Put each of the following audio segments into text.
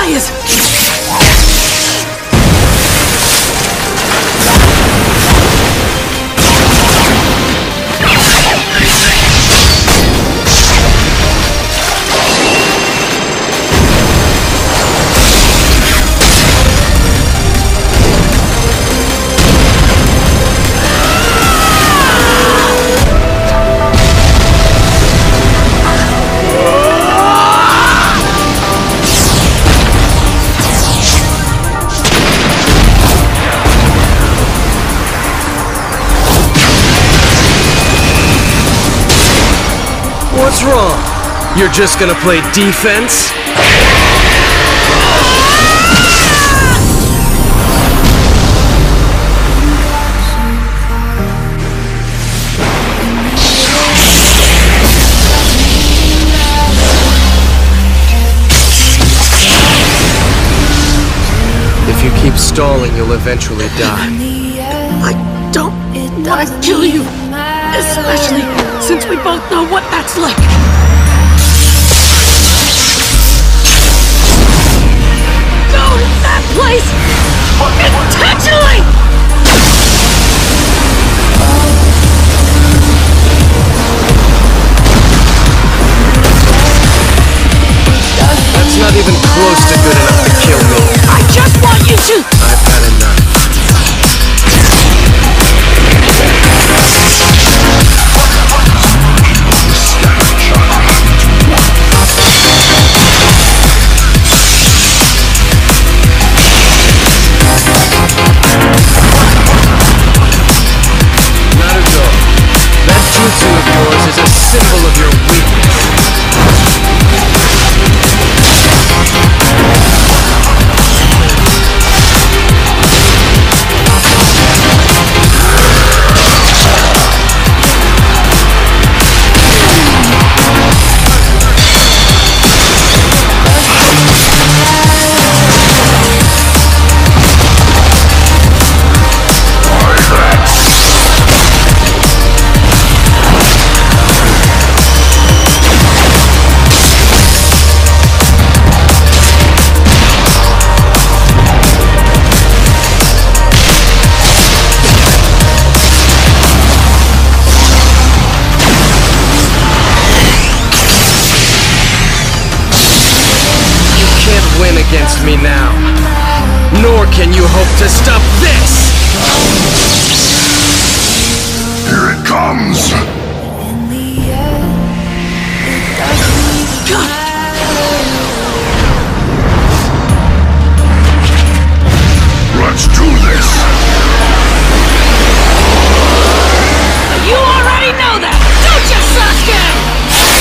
players! What's wrong? You're just gonna play defense? If you keep stalling, you'll eventually die. I don't want to kill you, especially since we both know what that's like. Go to that place intentionally! That's not even close to good enough to kill me. I just want you to... I've had enough. Jutsu of yours is a symbol of your weakness. Against me now, nor can you hope to stop this! Here it comes! God. Let's do this! You already know that, don't you, Sasuke?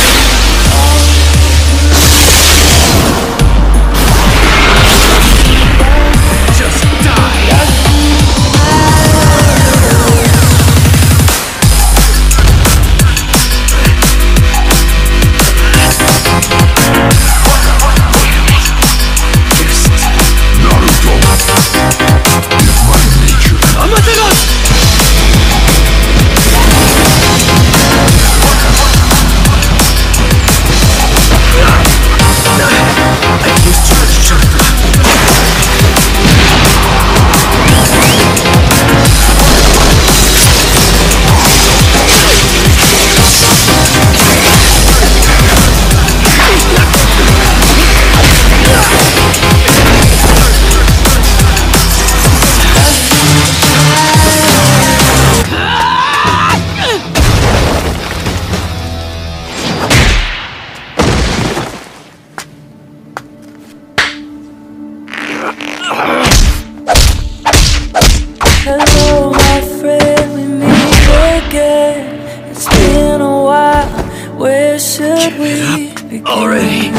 Hello, my friend, we meet again. It's been a while. Where should we begin? Already.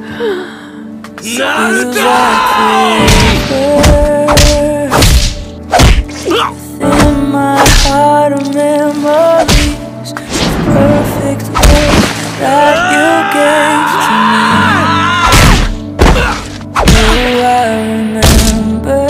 Within my heart of memories, perfect love that you gave to me. Oh, I remember.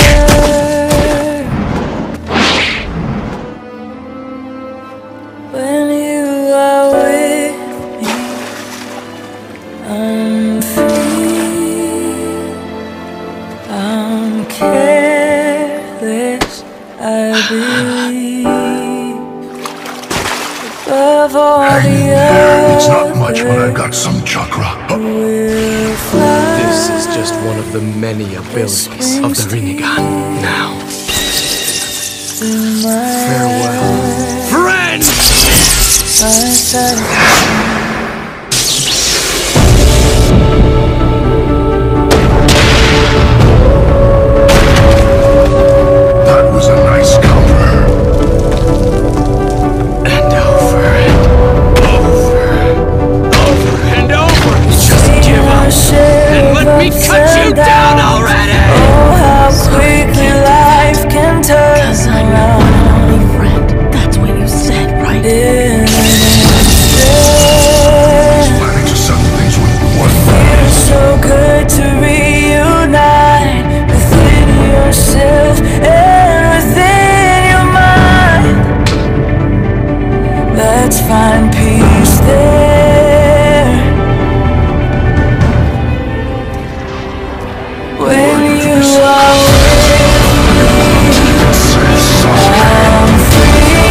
When you are with me, I'm free. careless, I believe. Above all Hanging the there, it's not much, but I've others, got some chakra. we'll fly. This is just one of the many abilities of the Rinnegan. Now, farewell, friends! That was a nice counter. And over and over, over and over. Just give up and let me cut you down already! Oh, how quickly life can turn Cause I'm your around. one and only friend. That's what you said, right? Planning to settle things with one Feels so good to reunite within yourself and within your mind. Let's find peace there. When you are I'm free.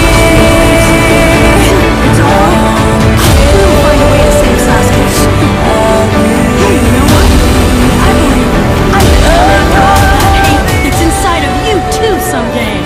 It's all right. We'll find a way to save Sasuke. Hey, you know what? I believe I can let go of that hate that's inside of you too someday.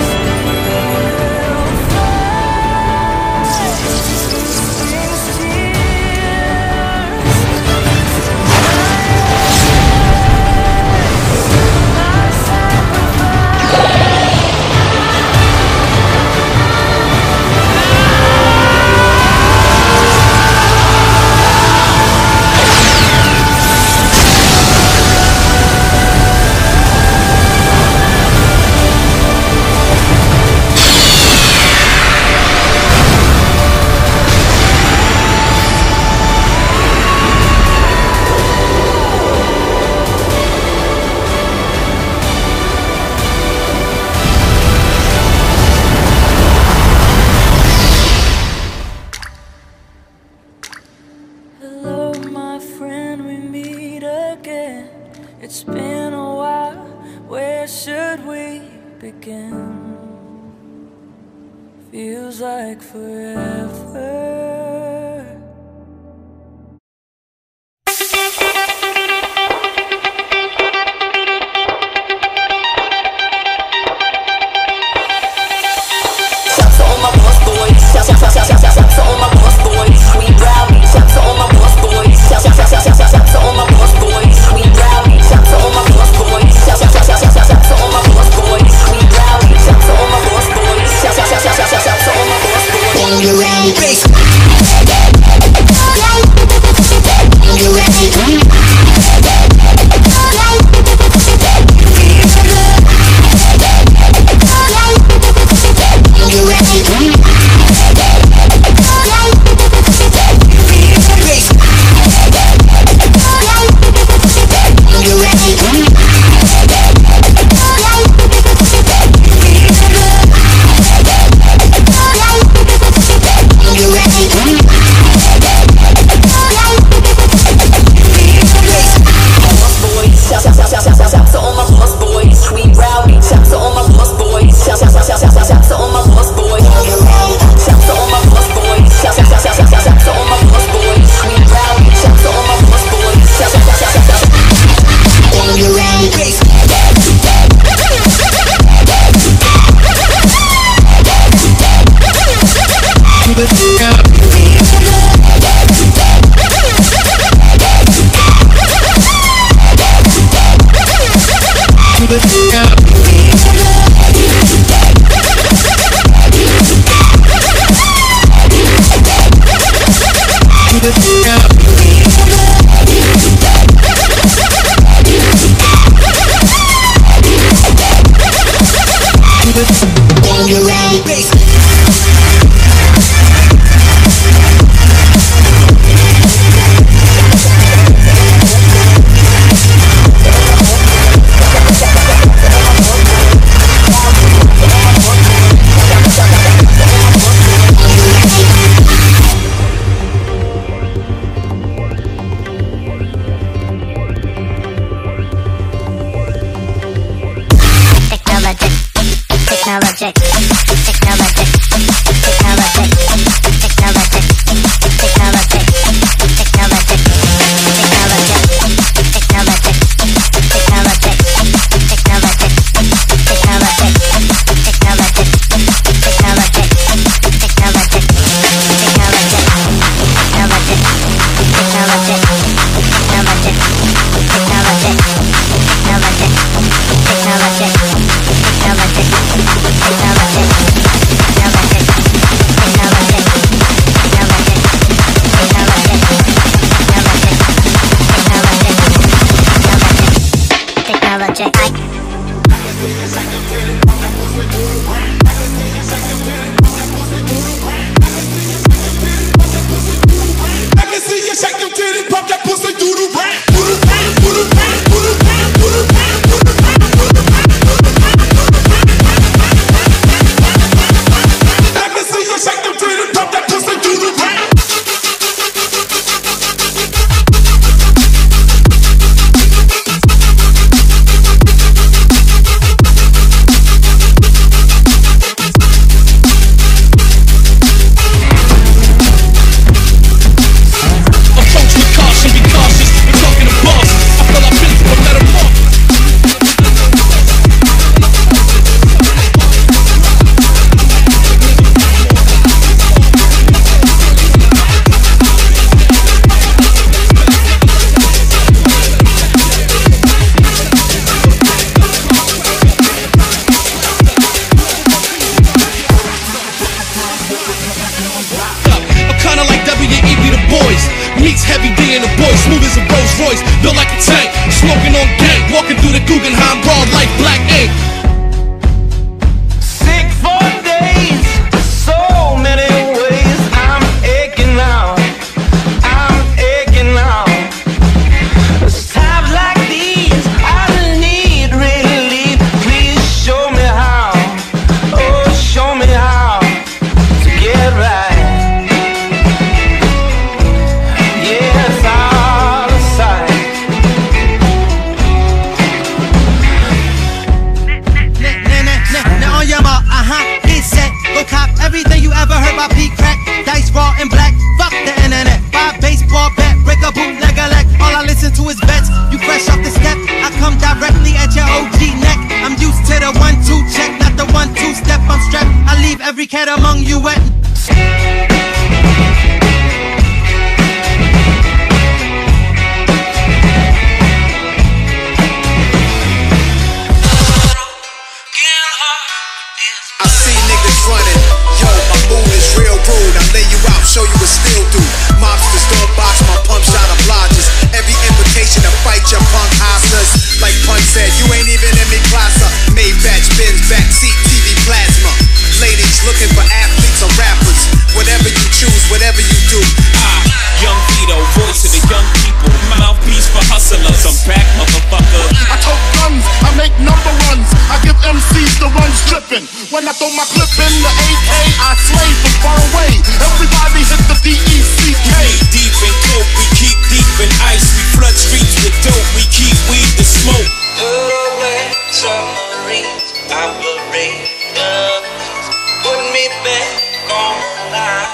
Hello, my friend, we meet again. It's been a while, where should we begin? Feels like forever. Shouts to all my boss boys. Shouts to all my boss boys. Sweet rowdy. Shouts to all my boss boys. Shouts to all my boss boys. Sweet rowdy. Shouts to all my boss boys. Shouts to all my boss boys. Sweet rowdy. Shouts to all my boss boys. Shouts to all my boss boys. When you're ready, when you're ready. You ready? When I throw my clip in the AK, I slay from far away. Everybody hit the D-E-C-K. Deep in coke, we keep deep in ice. We flood streets with dope, we keep weed to smoke. Put away submarines, operators. Put me back on life.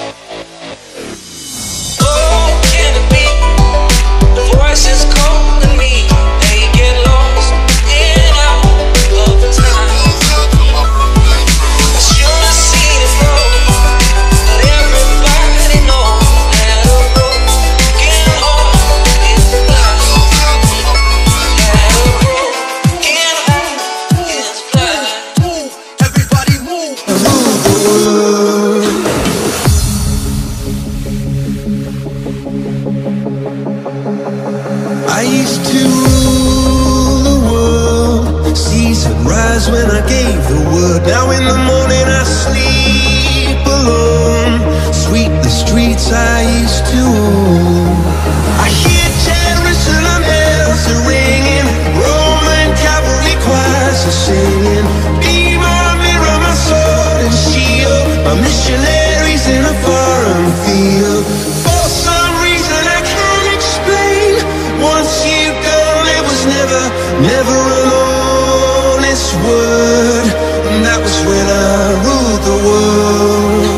Oh, can it be? The voices calling me. They get lost in out of time. When I gave the word, now in the morning I sleep alone. Sweep the streets I used to own. I hear chariot and I'm bells are ringing. Roman cavalry choirs are singing. Be my mirror, my sword and shield. My missionaries in a foreign field. For some reason I can't explain. Once you've gone, it was never alone. Word, and that was where the world.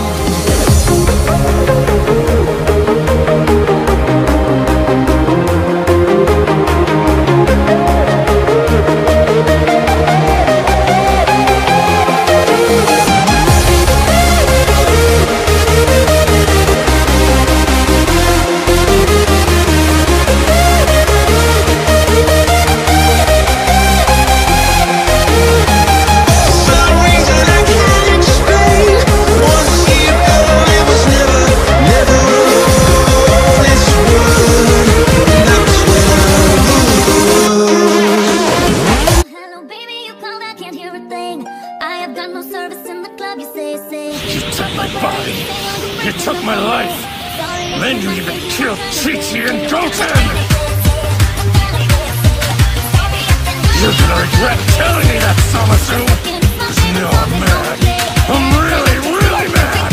You took my body. You took my life. Then you even killed Chi-Chi and Goten! You're gonna regret telling me that, Samasu! 'Cause now I'm mad. I'm really, really mad!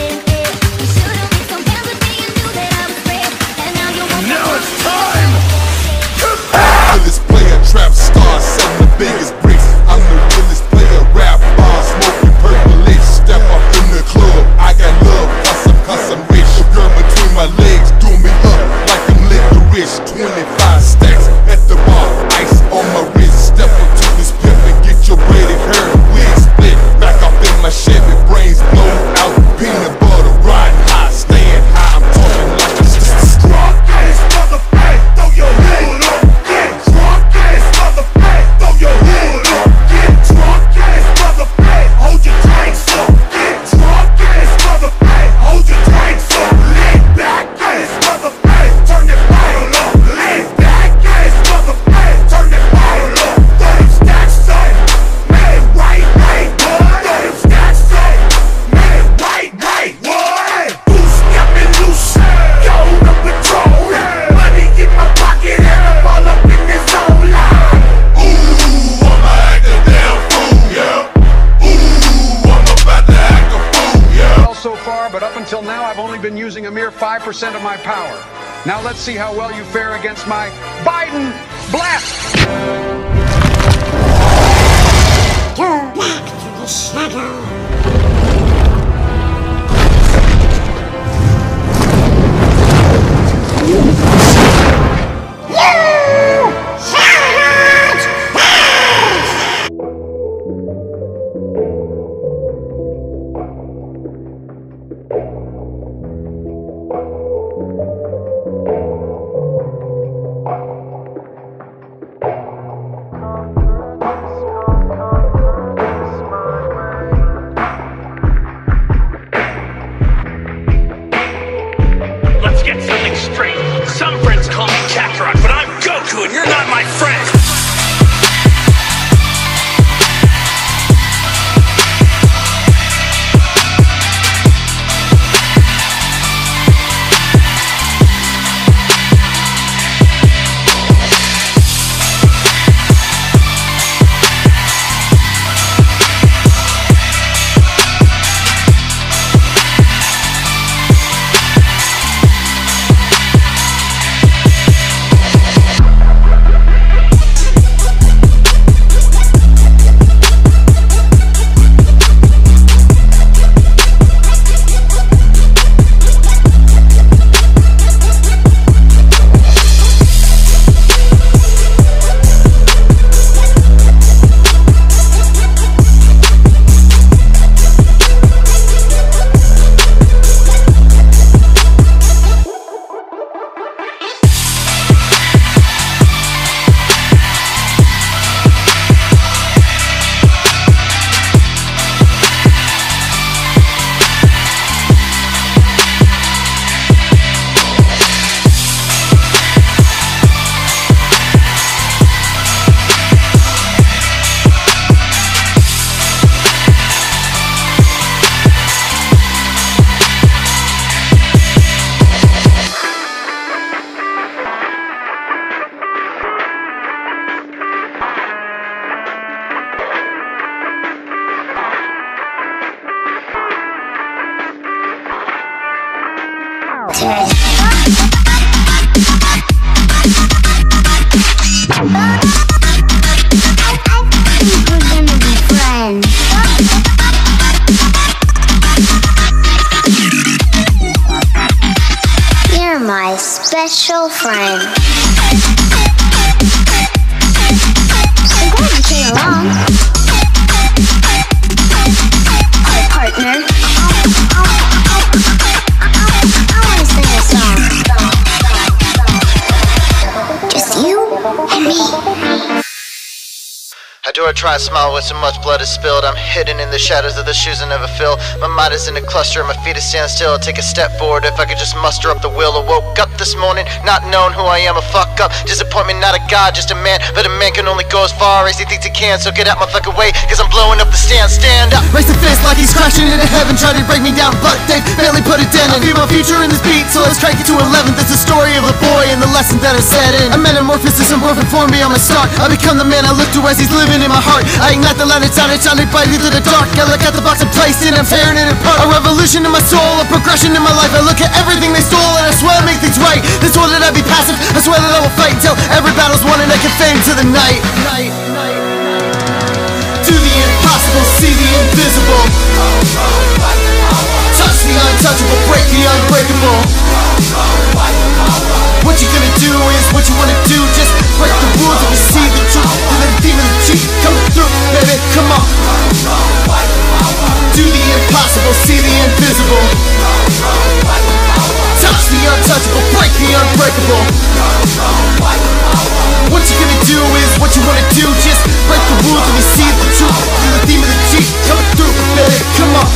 And now it's time! Realest player, trap star, selling the biggest bricks. I'm the realest player, rap bar, smoking purple lit. Step up in the club, I got love, cause I'm rich. Girl between my legs, do me up like I'm licorice. 25 stacks at the bar, ice on my wrist. Step up to this pimp and get your braided hair wig split. Back up in my Chevy, brains blown out, peanut butter, riding high, staying high. I'm talking like a drunk ass motherfucker, throw your hood up. Get drunk ass motherfucker, throw your hood up. Get drunk ass motherfucker, hold your drinks up. Get drunk ass motherfucker, hold your drinks up. Lay back ass motherfucker, turn that bottle up. Lay back ass motherfucker, turn that bottle up. Throw them stacks up, man, right, what? Throw them stacks up, man, right, what? Who's stepping loose? Yo, the patrol. Money in my pocket and I'm all up in this zone line. Ooh, I'ma act a damn fool, yeah. Ooh, I'm about to act a fool, yeah. Well so far, but up until now I've only been using a mere 5% of my power. Now let's see how well you fare against my Biden blast! Back to the center! climb. I'm glad you came along. Hi, partner. I want to sing a song. Just you and me. How do I try and smile when so much blood is spilled? I'm hidden in the shadows of the shoes I never fill. My mind is in a cluster, my feet are stand still. I'll take a step forward if I could just muster up the will. I woke up this morning, not knowing who I am. A fuck up, disappointment, not a god, just a man. But a man can only go as far as he thinks he can. So get out my fucking way, cause I'm blowing up the stand. Stand up! Raise the fist like he's crashing into heaven, trying to break me down, but they barely put a dent in. I feel my future in this beat, so let's crank it to 11. That's the story of a boy and the lesson that I set in. A metamorphosis and morphin' form beyond my start. I become the man I look to as he's living in my heart. I ignite the light inside, it's shining brightly through the dark. I look at the box and place it, I'm tearing it apart. A revolution in my soul, a progression in my life. I look at everything they stole and I swear I make things right. They swore that I'd be passive, I swear that I will fight until every battle's won and I can fade into the night. Do the impossible, see the invisible. Touch the untouchable, break the unbreakable. What you gonna do is what you wanna do. Just break the rules if you see the truth. To the demon of cheat coming through, baby, come on. Do the impossible, see the invisible. Touch the untouchable, break the unbreakable. What you gonna do is what you wanna do. Just break the rules if you see the truth. To the demon of cheat coming through, baby, come on.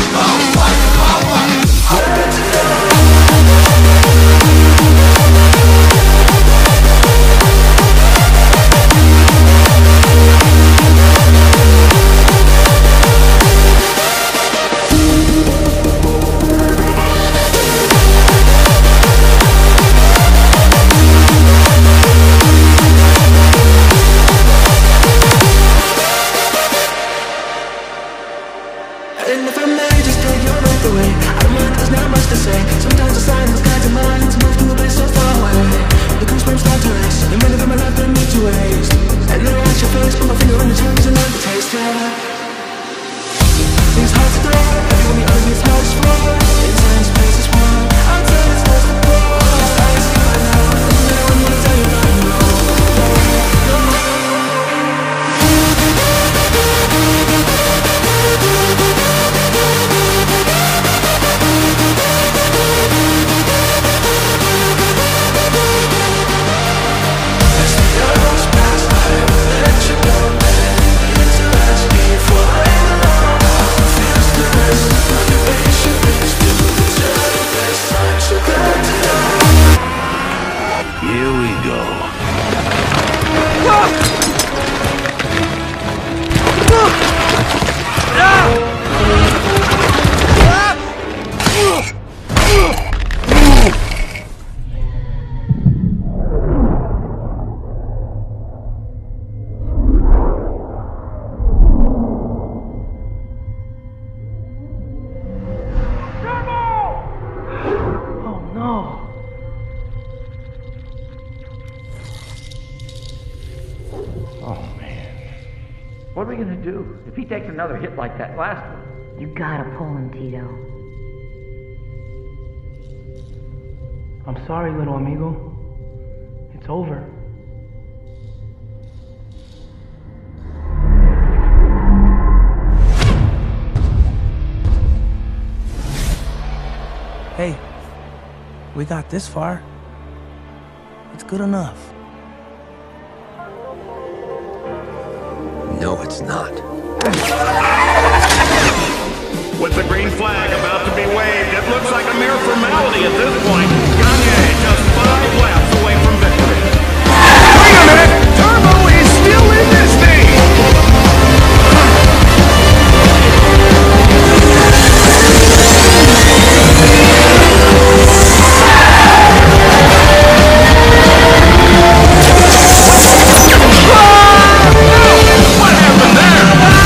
And if I may just take your breath away, I don't mind, there's not much to say. Sometimes the silence guides your mind to move to a place so far away. The goosebumps start to race, the minute of my life been me to waste. And then I watch your face, put my finger on your tongue, cause I love the taste, yeah. These hearts throw, everyone the other gets hard as floor. Inside space is warm, outside it's just a pour. I just got it now, and I don't wanna tell you about it, no. Here we go. What are we gonna do if he takes another hit like that last one? You gotta pull him, Tito. I'm sorry, little amigo. It's over. Hey, we got this far. It's good enough. No, it's not. With the green flag about to be waved, it looks like a mere formality at this point. Kanye just 5 laps away from victory. Wait a minute! Turbo is still in this thing! What happened there?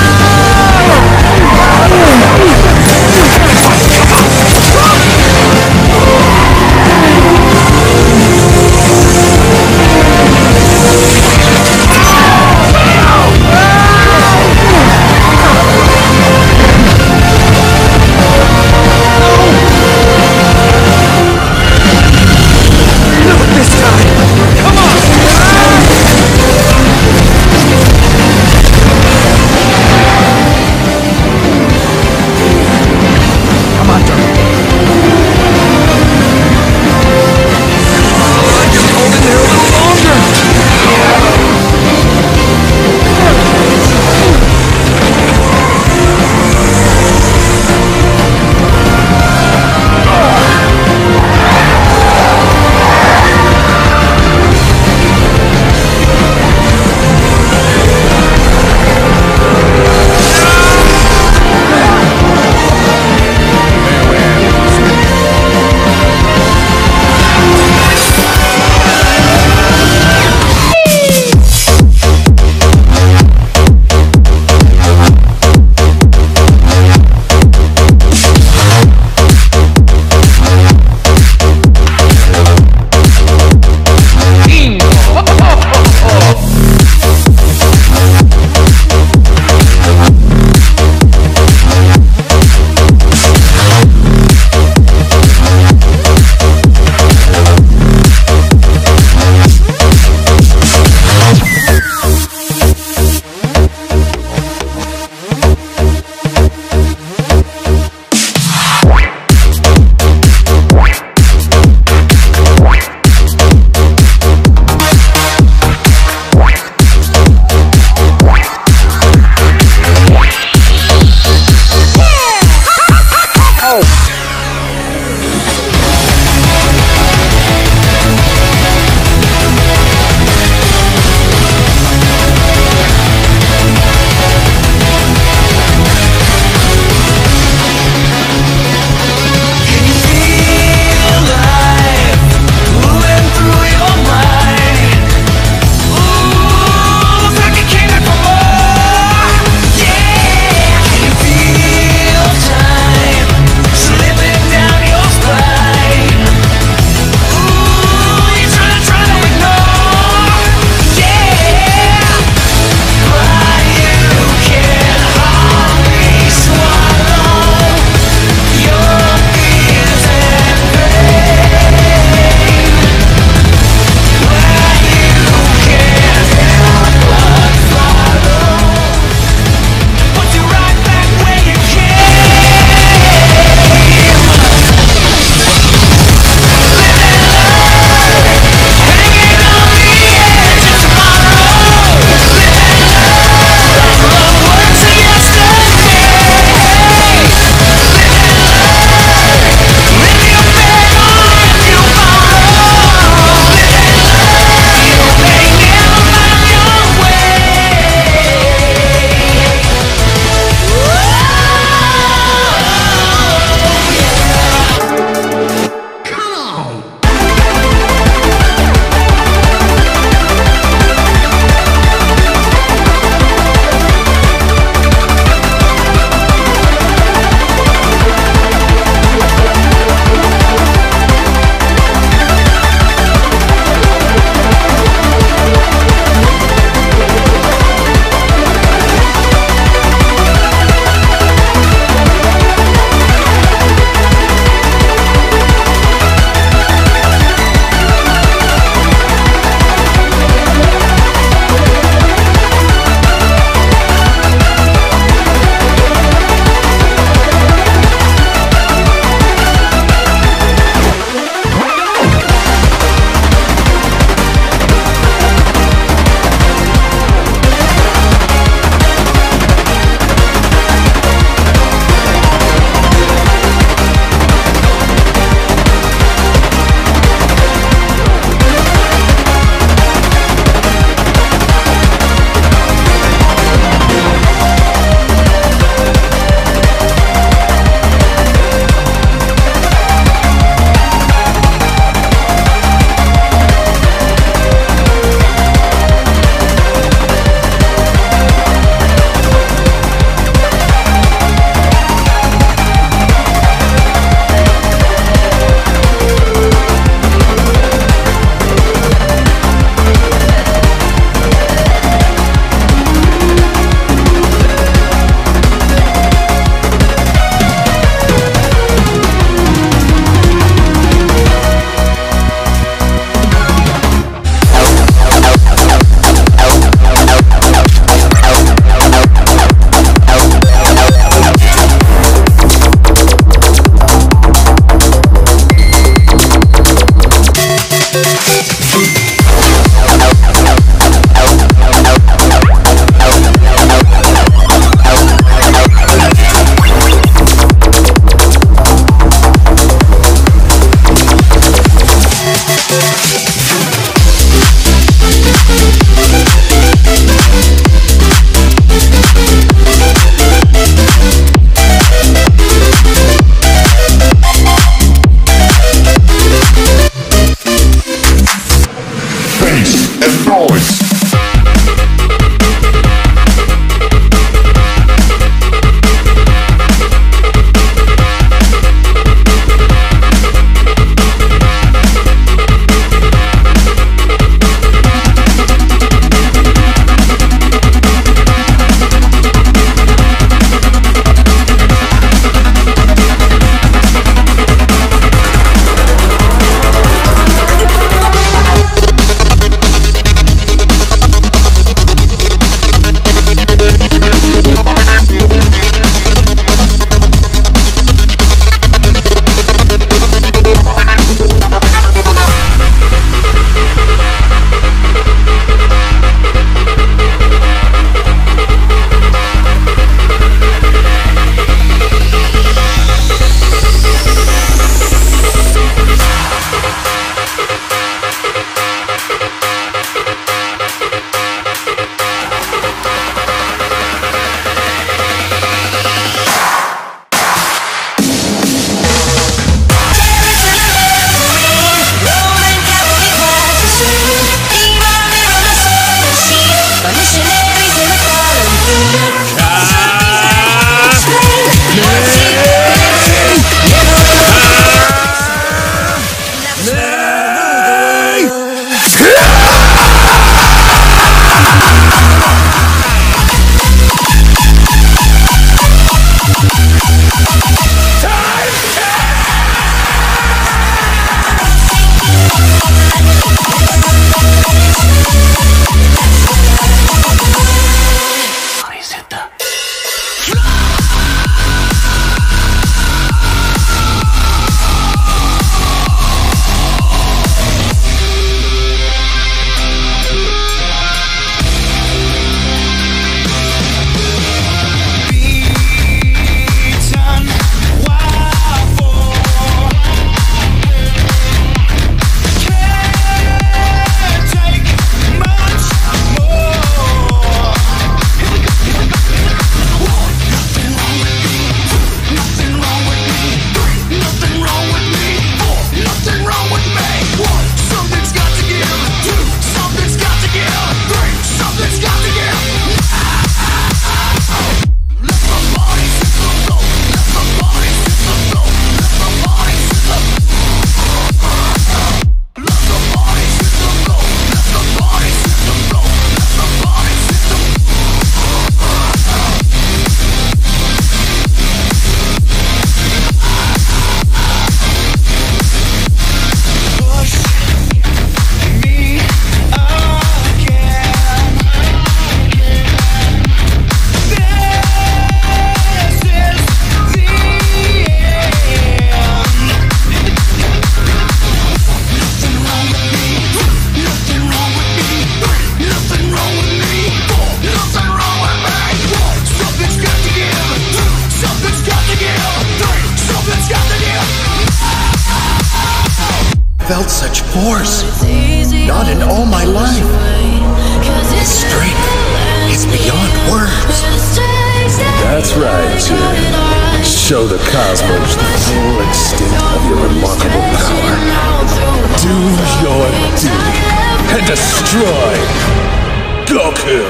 felt such force. Not in all my life. His strength is beyond words. That's right, Jim. Show the cosmos the full extent of your remarkable power. Do your duty and destroy Goku!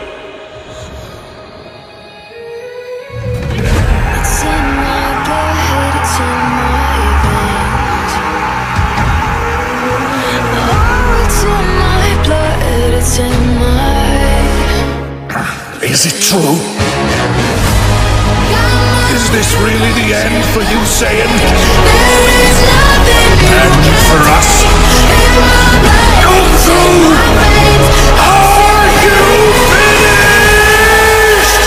It's in my blood, it's in my veins. Oh, it's in my blood, it's in my... Is it true? Is this really the end for you, Saiyan? And for us? Goku! Are you finished?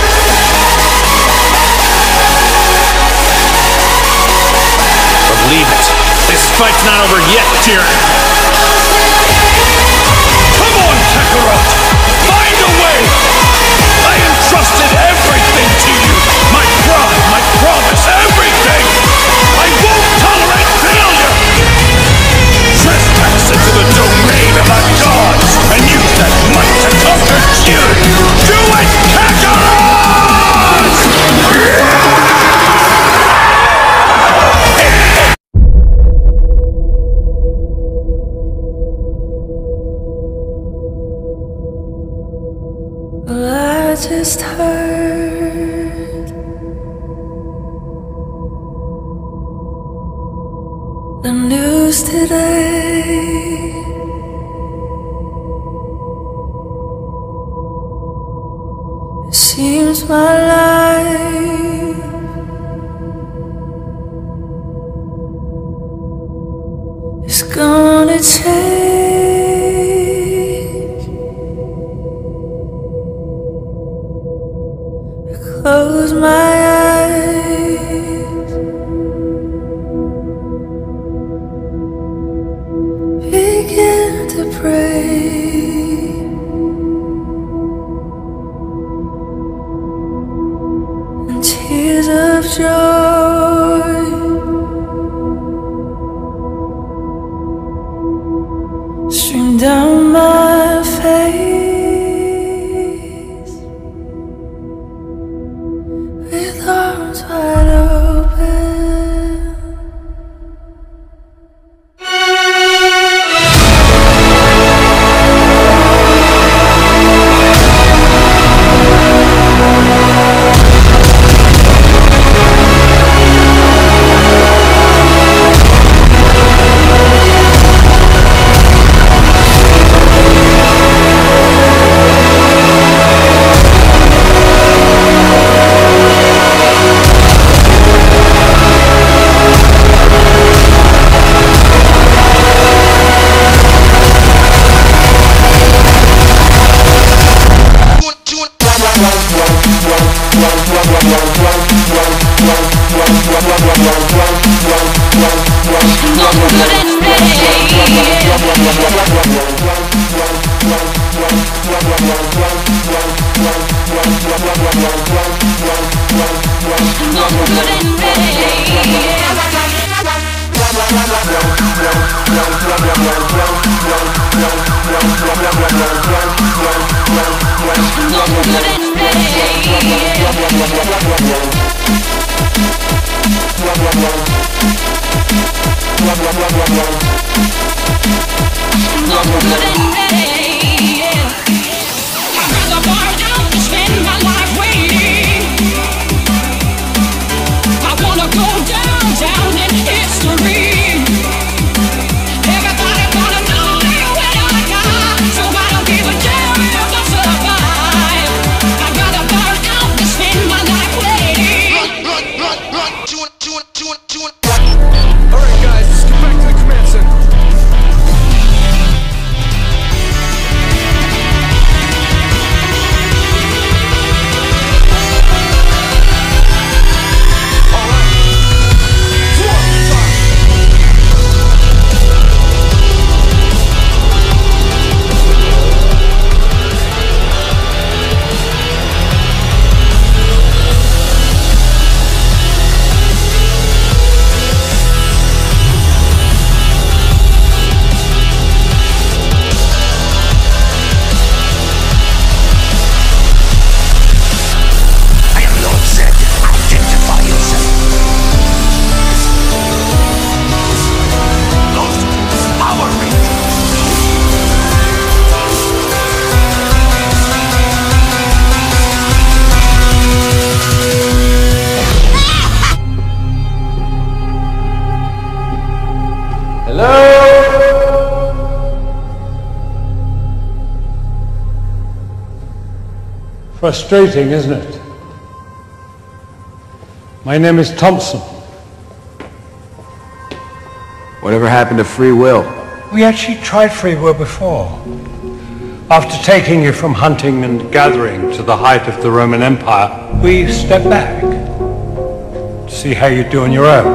Believe it. This fight's not over yet, Jiren. Come on, Kakarot! Find a way! I entrusted everything to you! My pride, my promise, everything! I won't tolerate failure! Trespass into the domain of the gods and use that might to conquer Jiren! Do it, Kakarot! Well, I just heard the news today. It seems my life is gonna change. Close my eyes, begin to pray, and tears of joy stream down my face. With arms wide open, Waiting. Frustrating, isn't it? My name is Thompson. Whatever happened to free will? We actually tried free will before. After taking you from hunting and gathering to the height of the Roman Empire, we stepped back to see how you do on your own.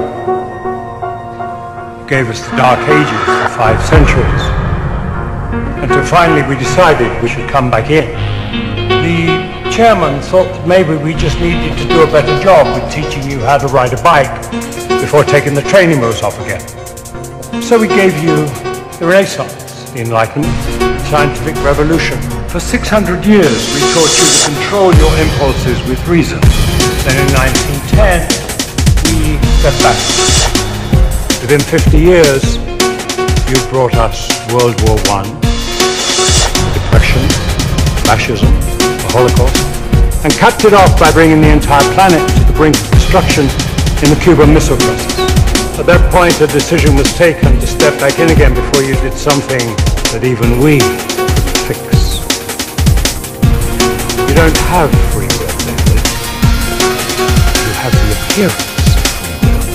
You gave us the Dark Ages for 5 centuries. Until finally we decided we should come back in. The chairman thought that maybe we just needed to do a better job with teaching you how to ride a bike before taking the training wheels off again. So we gave you the Renaissance, the Enlightenment, scientific revolution. For 600 years we taught you to control your impulses with reason. Then in 1910 we stepped back. Within 50 years you brought us World War I, depression, fascism, the Holocaust, and capped it off by bringing the entire planet to the brink of destruction in the Cuban Missile Crisis. At that point, a decision was taken to step back in again before you did something that even we couldn't fix. You don't have free will, David. You have the appearance of free will.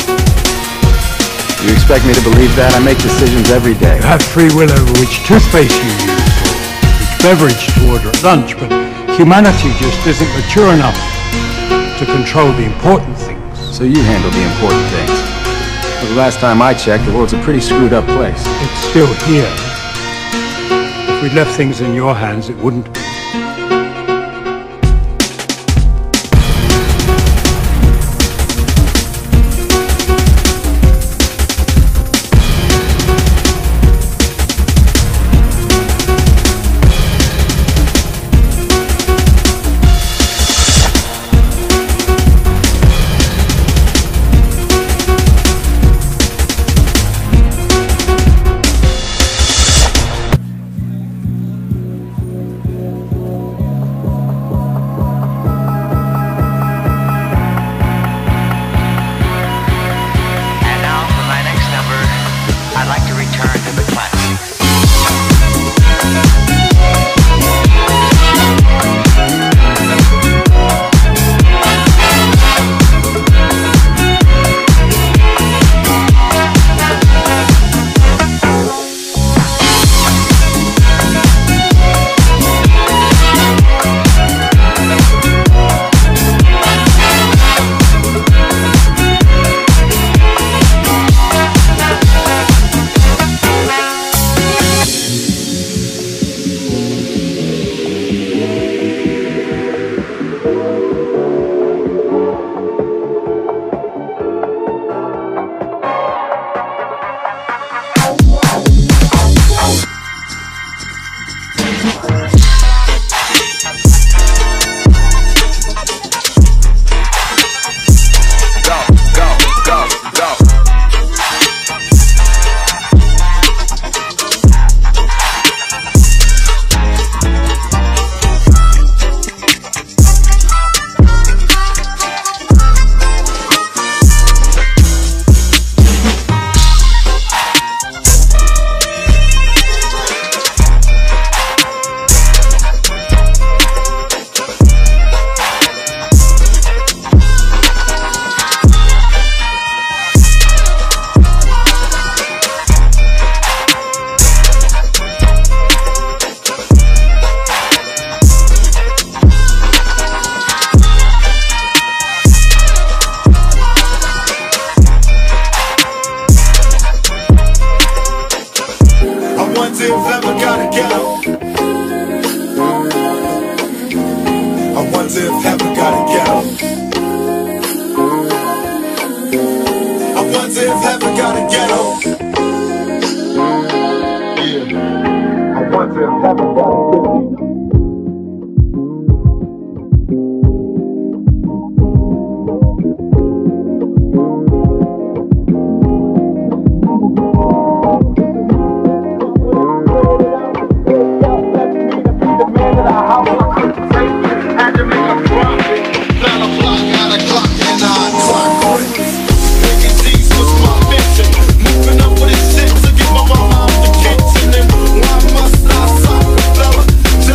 You expect me to believe that? I make decisions every day. You have free will over which toothpaste you use or which beverage to order at lunch, but humanity just isn't mature enough to control the important things. So you handle the important things. Well, the last time I checked, the world's a pretty screwed up place. It's still here. If we'd left things in your hands, it wouldn't be. Moving up with his sense to get my mama out the kitchen. And why must I suffer, fella?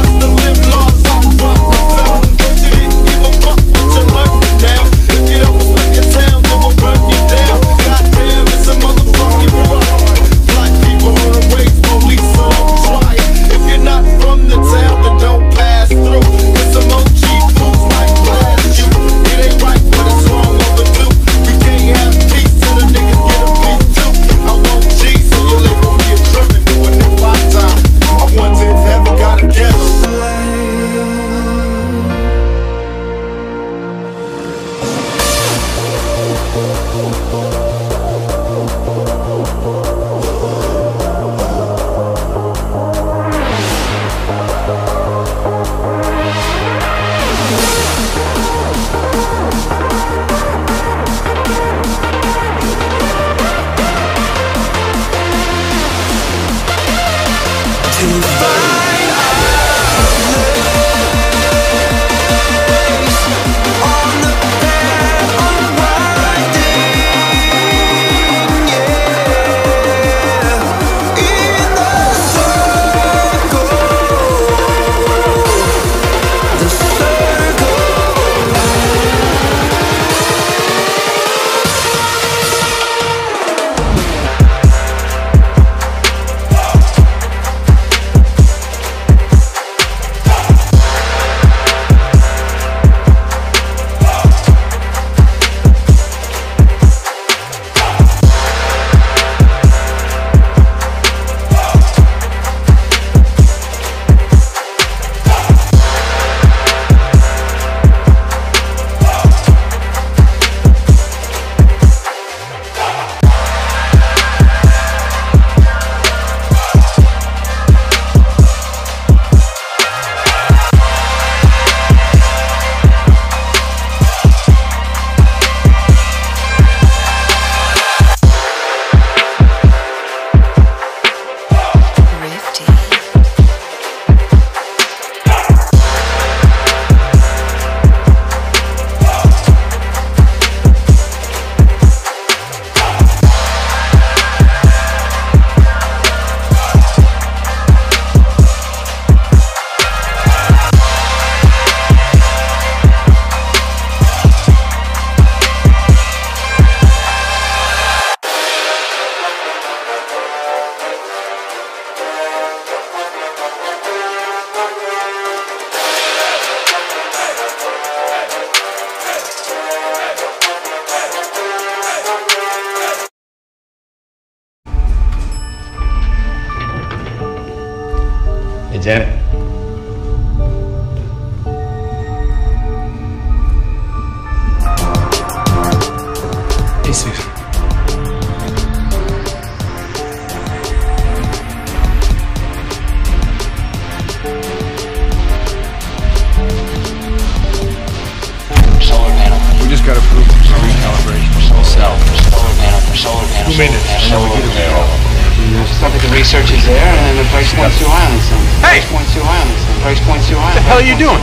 got approved for recalibration of the cell. Solar panel. 2 minutes, and then we get available. Stuff like the research is there, and the price point's too high on this thing. Hey! Price point's too high on this thing. Price point's too high. What the hell are you doing?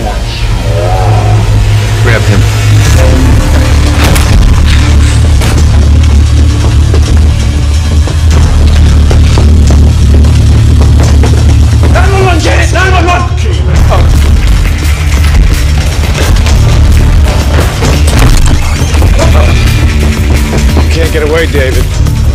Grab him. Get it! 911! You can't get away, David.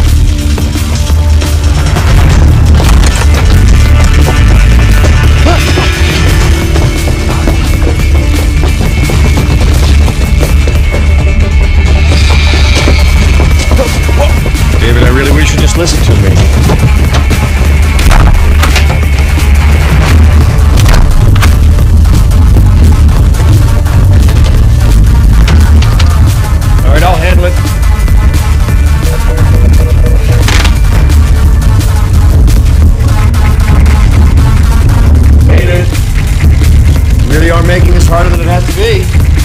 David, I really wish you'd just listen to me. All right, I'll handle it. David, you really are making this harder than it has to be.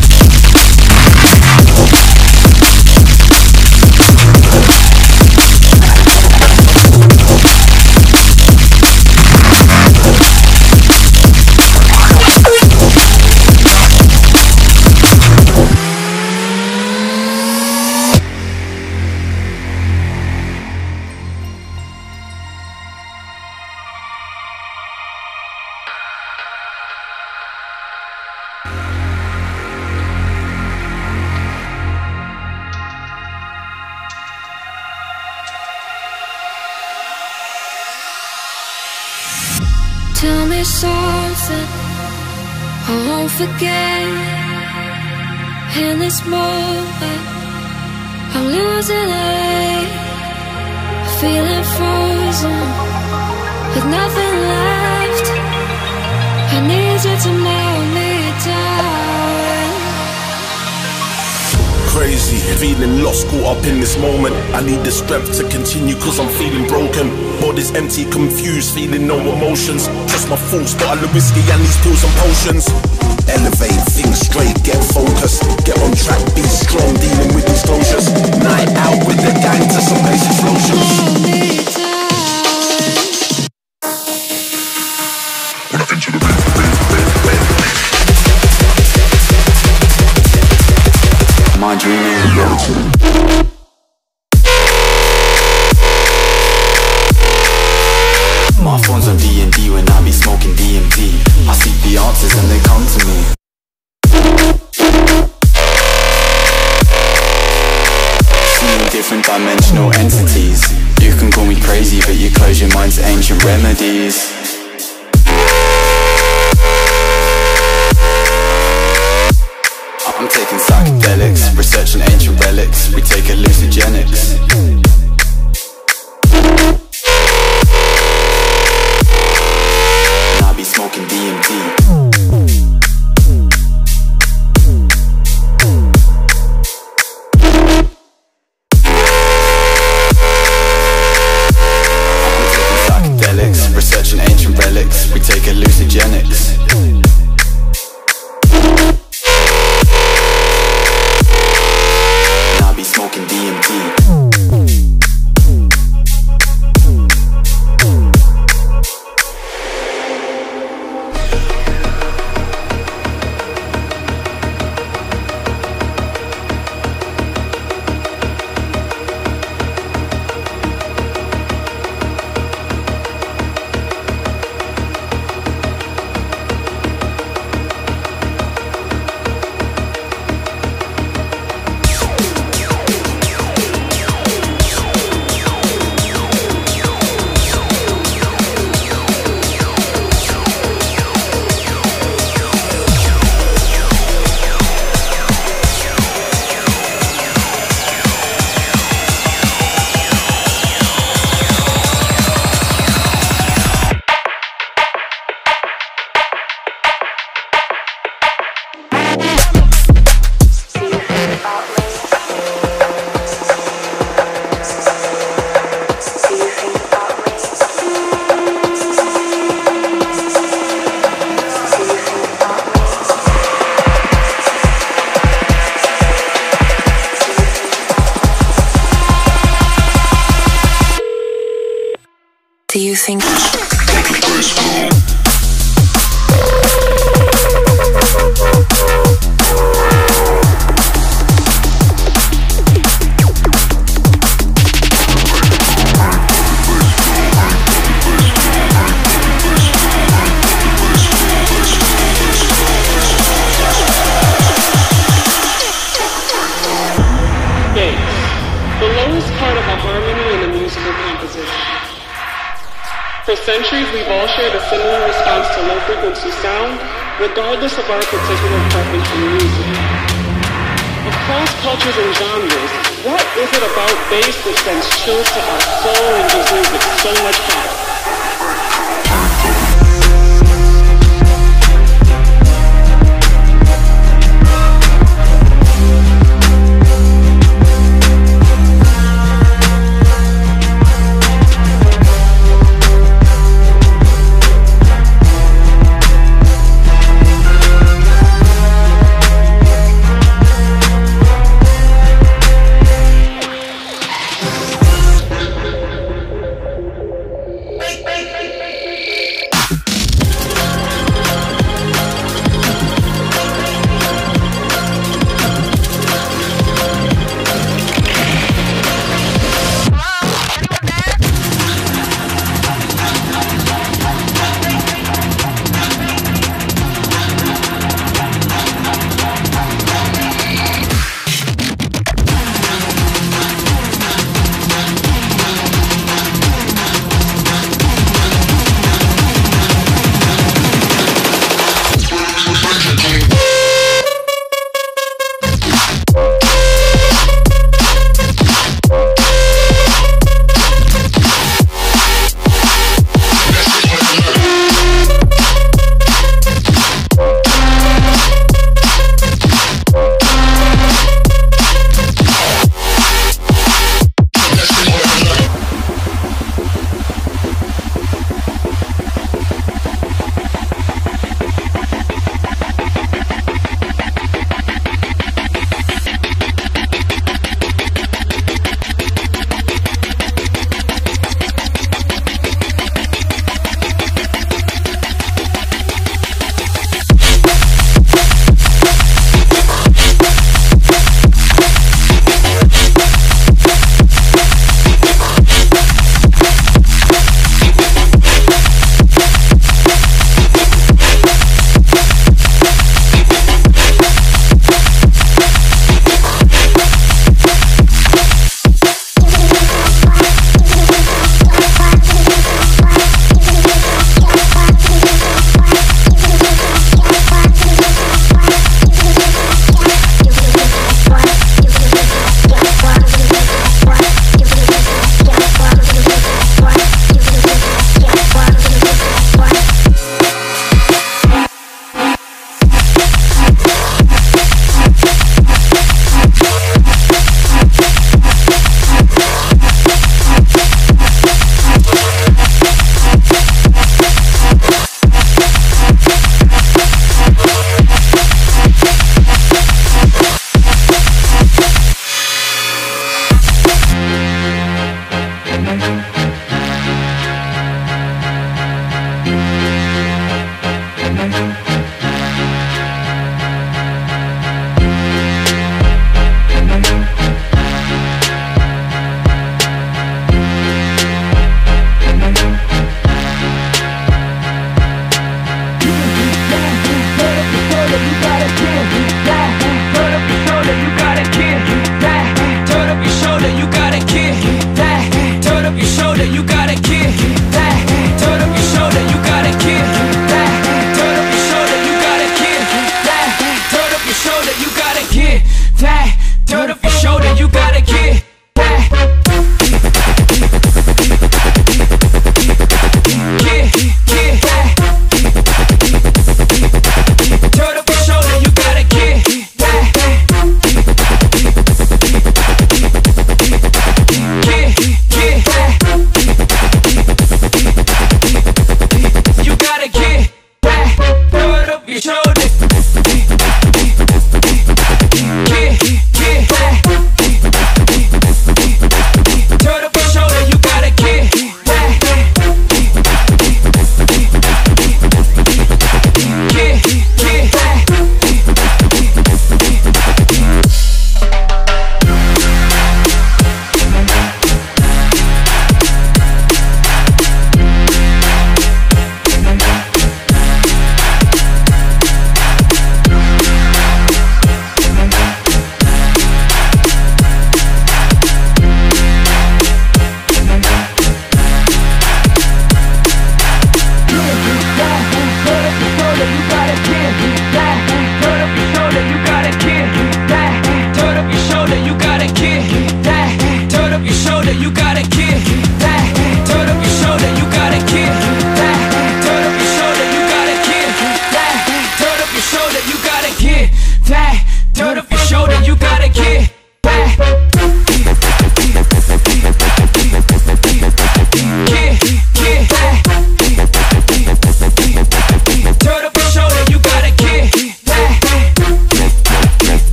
Tell me something I won't forget. In this moment I'm losing it, feeling frozen with nothing left. I need you to melt me down. Crazy, feeling lost, caught up in this moment. I need the strength to continue cause I'm feeling broken. Body's empty, confused, feeling no emotions. Just my thoughts, bottle of whiskey and these pills and potions. Elevate, think straight, get focused. Get on track, be strong, dealing with these closures. Night out with the gang to some base explosions. My dream is reality. My phone's on D&D when I be smoking DMT. I seek the answers and they come to me. Seeing different dimensional entities. You can call me crazy, but you close your mind to ancient remedies. I'm taking psychedelics, researching ancient relics. We take hallucinogenics. And I be smoking DMT. I'm taking psychedelics, researching ancient relics. We take hallucinogenics. Smoking DMT. do you think? For centuries, we've all shared a similar response to low-frequency sound, regardless of our particular preference for music. Across cultures and genres, what is it about bass that sends chills to our soul and gives music so much power?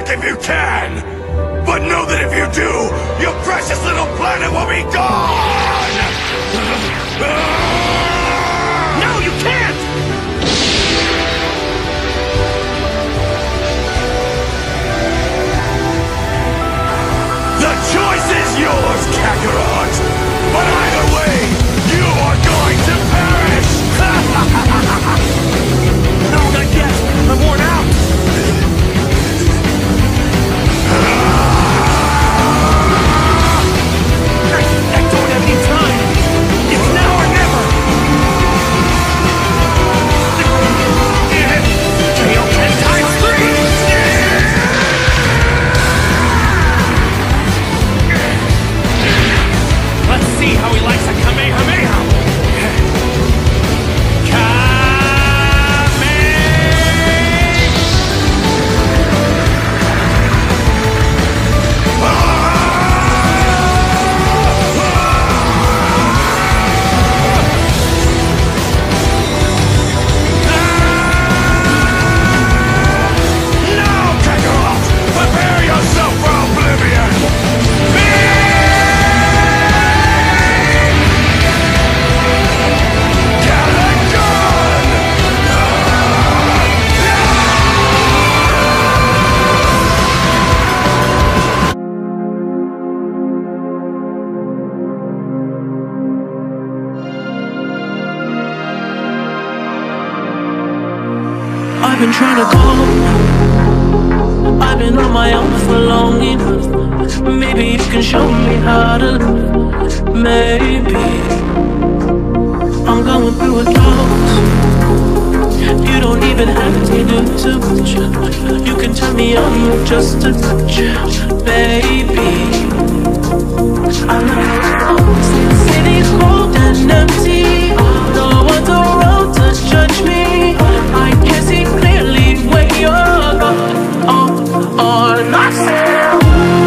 back if you can! But know that if you do, your precious little planet will be gone! No, you can't! The choice is yours, Kakarot! But either way, you are going to perish! No, not yet! I'm worn out! I don't have any time! It's now or never! KO 10 times 3! Let's see how he likes a Kamehameha! I've been trying to call. I've been on my own for long enough. Maybe you can show me how to love. Maybe I'm going through a drought. You don't even have to do too much. You can turn me on with just a touch, baby. I know the city's cold and empty. No one's around to judge me. I can see clearly when you're gone. On myself,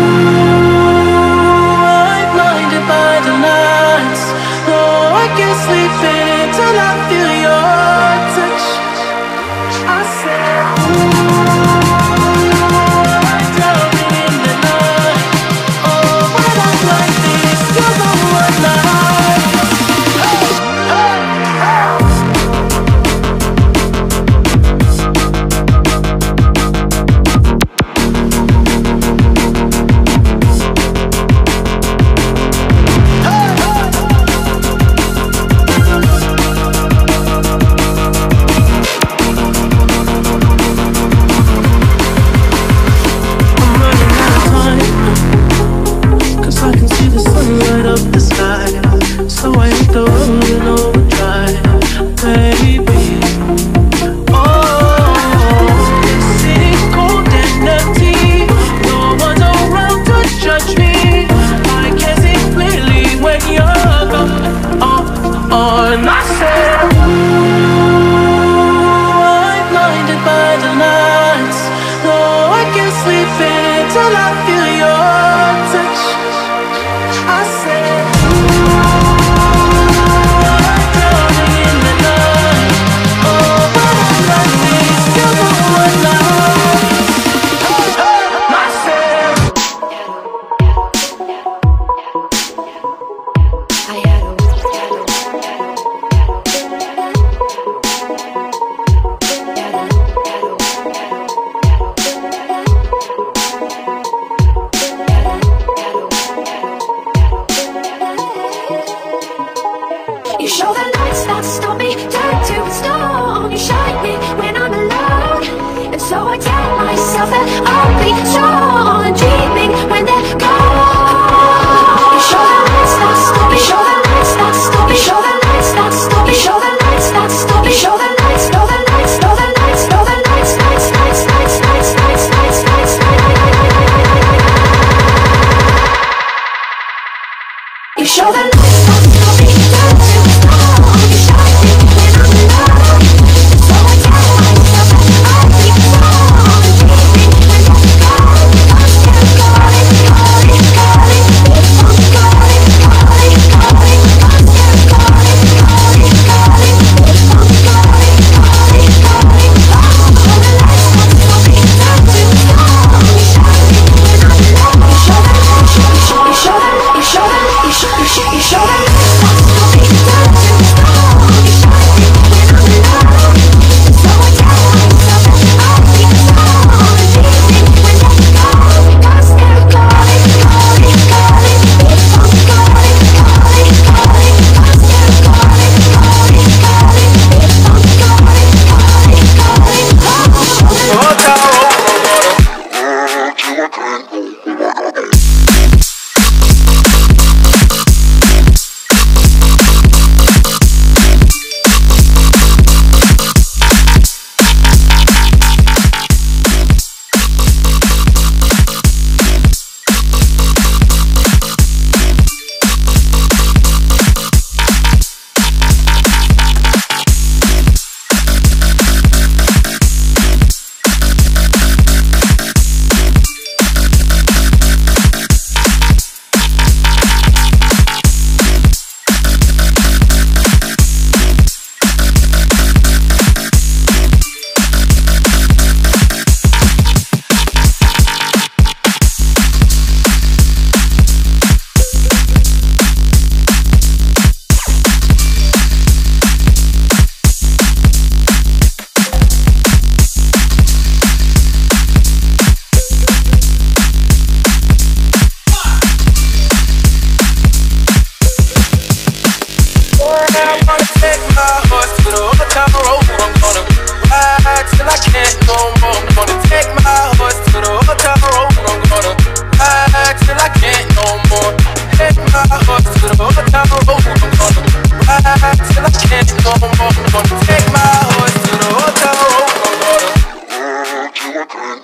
I'm blinded by the lights. No, I can't sleep until I feel your touch. I said, I'm drowning in the night. Oh, when I'm like this, you're the one I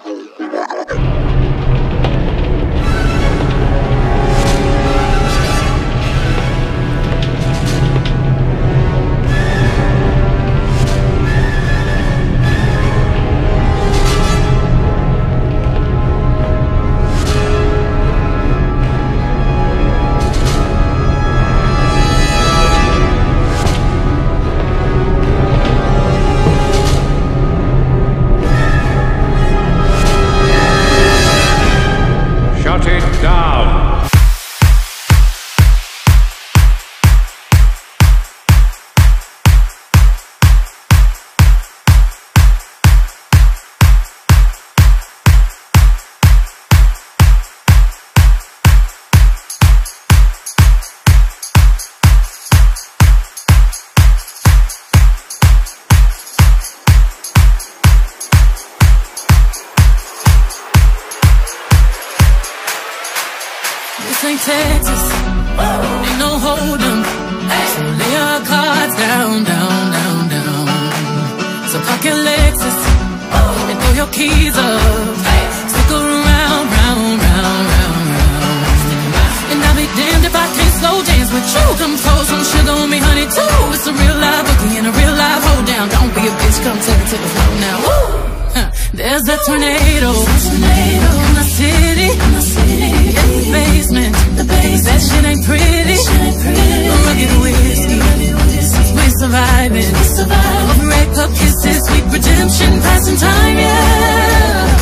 This ain't Texas, ain't no hold'em. So lay your cards down, down, down, down. So park your Lexus and throw your keys up. Stick around, round, round, round, round. And I'll be damned if I can't slow dance with you. Come throw some sugar on me, honey, too. It's a real live boogie and a real live hold down. Don't be a bitch, come take it to the floor now. Woo! There's a tornado in the city, in the basement. That shit ain't pretty. Rugged whiskey, we're surviving. Red cup kisses, sweet redemption, passing time, yeah.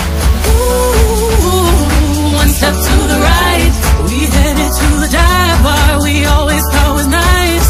Ooh, one step to the right, we headed to the dive bar we always thought was nice.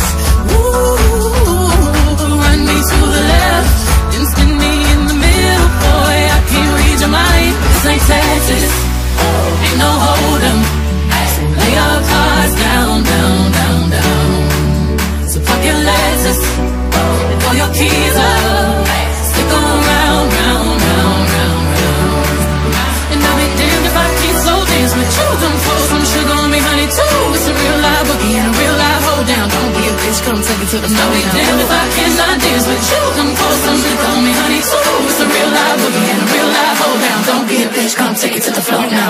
Ooh, run me to the left, then spin me in the middle, boy, I can't read your mind. This ain't Texas, ain't no hold'em. So lay your cards down, down, down, down. So park your Lexus and throw your keys up. Stick around, round, round, round, round. And I'll be damned if I can't slow dance with you. Come pour some sugar on me, honey, too. It's a real live boogie and a real live hold down. Don't be a bitch, come take it to the floor. I'll be damned if I cannot dance with you. Come pour some liquor on me, honey, too. It's a real live boogie and a real live hold down. Don't be a bitch, come take it to the floor now.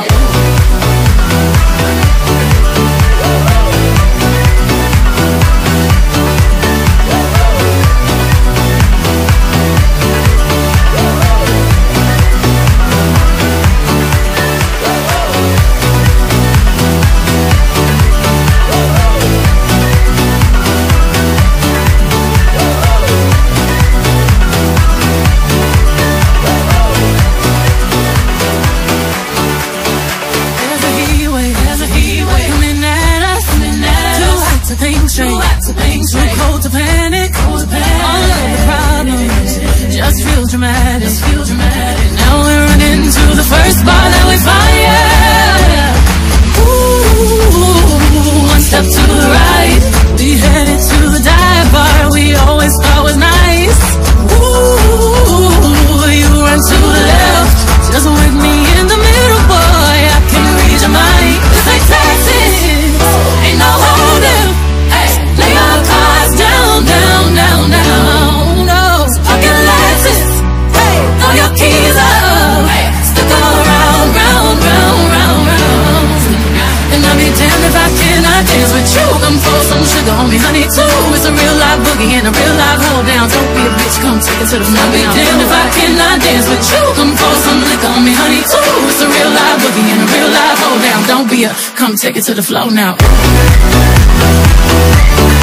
Too cold to panic. All of the problems just feel dramatic. Now we're running to the first bar that we find, yeah. Ooh, one step to the right, we headed to the dive bar we always thought was nice. Ooh, you run to the left, just with me in the middle, boy, I can't read your mind. This ain't Texas, ain't no hold'em. Lay your cards down, down, down, down. No, so park your Lexus, throw your keys up. Stick around, round, round, round, round. And I'll be damned if I cannot dance with you. Come pour some sugar on me, honey, too. It's a real live boogie and a real live hold down. Don't be a bitch, come take it to the floor. I'll be damned if I cannot dance with you. Come pour some liquor on me, honey, too. It's a real live boogie and a real live hold down. Don't be a, come take it to the floor now.